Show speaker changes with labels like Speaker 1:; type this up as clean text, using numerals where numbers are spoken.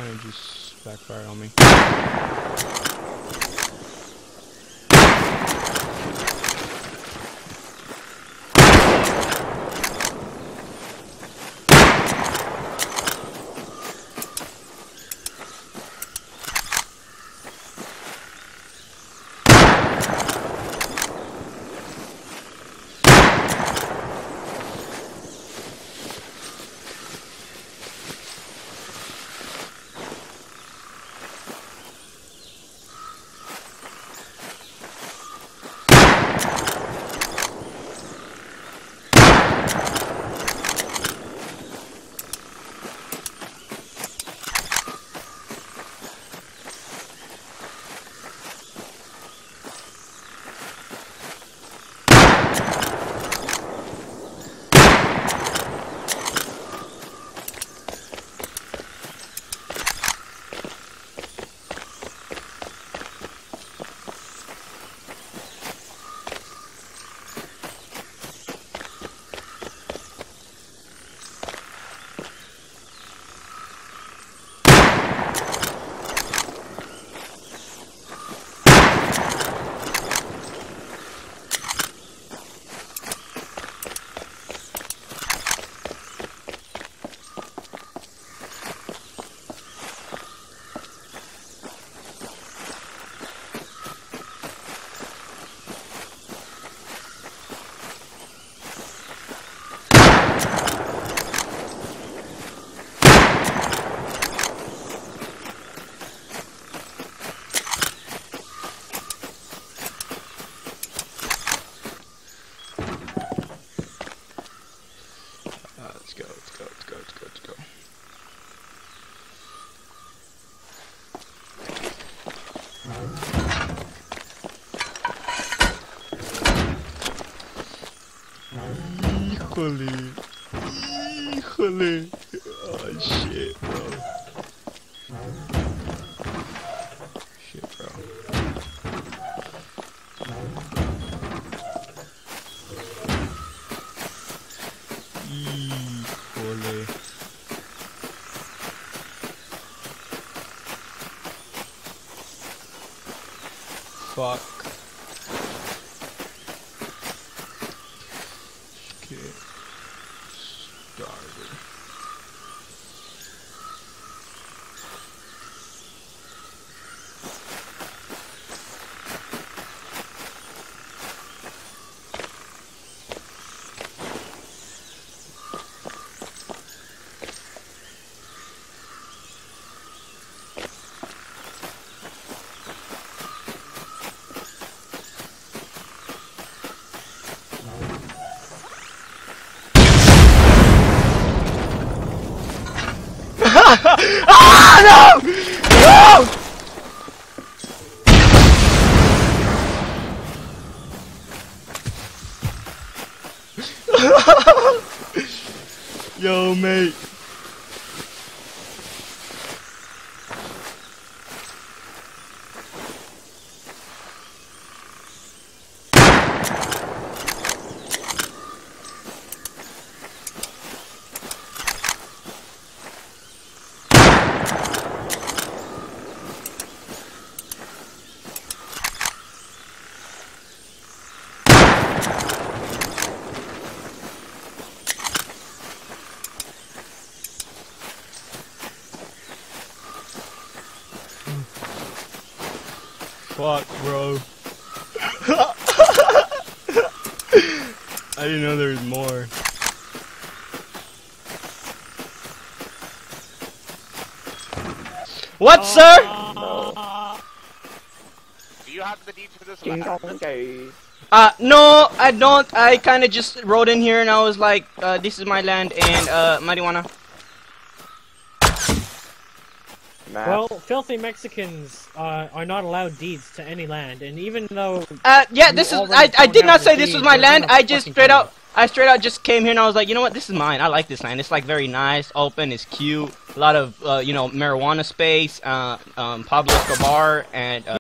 Speaker 1: kind of just backfired on me. Let's go. Híjole. Oh shit, bro. Híjole. Fuck. Get started. Ah, no! No! Yo, mate. Fuck, bro. I didn't know there was more. What, sir?
Speaker 2: Do you have the deed to this land?
Speaker 1: No, I don't. I kind of just rode in here and I was like, this is my land and, marijuana.
Speaker 3: Well, filthy Mexicans are not allowed deeds to any land, and even though
Speaker 1: yeah, this is I did not say this was my land. I just straight out just came here and I was like, you know what, this is mine. I like this land. It's like very nice, open, it's cute, a lot of you know, marijuana space, Pablo Escobar and